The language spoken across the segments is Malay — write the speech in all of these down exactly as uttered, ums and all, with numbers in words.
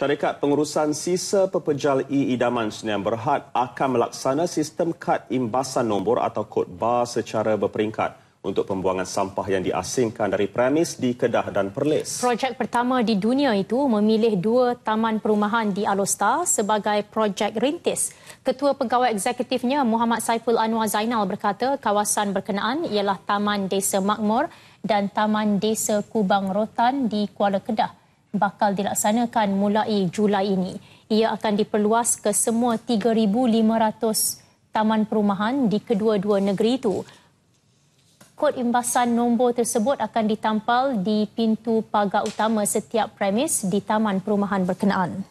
Syarikat Pengurusan Sisa Pepejal E-Idaman Sdn Berhad akan melaksana sistem kad imbasan nombor atau kod bar secara berperingkat untuk pembuangan sampah yang diasingkan dari premis di Kedah dan Perlis. Projek pertama di dunia itu memilih dua taman perumahan di Alor sebagai projek rintis. Ketua Pegawai Eksekutifnya Muhammad Saiful Anwar Zainal berkata kawasan berkenaan ialah Taman Desa Makmur dan Taman Desa Kubang Rotan di Kuala Kedah. Bakal dilaksanakan mulai Julai ini. Ia akan diperluas ke semua tiga ribu lima ratus taman perumahan di kedua-dua negeri itu. Kod imbasan nombor tersebut akan ditampal di pintu pagar utama setiap premis di taman perumahan berkenaan.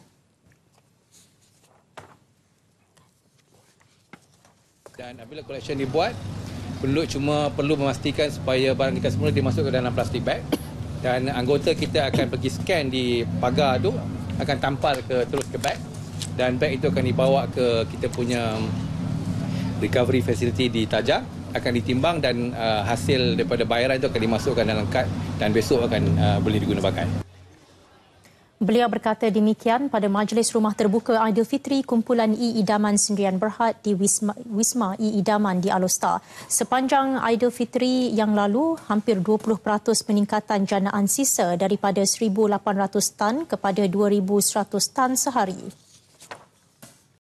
Dan apabila collection dibuat, penduduk cuma perlu memastikan supaya barang kita semula dimasukkan dalam plastik bag. Dan anggota kita akan pergi scan di pagar tu, akan tampal ke terus ke bag. Dan bag itu akan dibawa ke kita punya recovery facility di Tajang, akan ditimbang dan uh, hasil daripada bayaran itu akan dimasukkan dalam kad dan besok akan uh, boleh diguna pakai. Beliau berkata demikian pada Majlis Rumah Terbuka Aidilfitri kumpulan E-Idaman Sdn Berhad di Wisma, Wisma E-Idaman di Alor. Sepanjang Aidilfitri yang lalu, hampir dua puluh peratus peningkatan janaan sisa daripada seribu lapan ratus tan kepada dua ribu seratus tan sehari.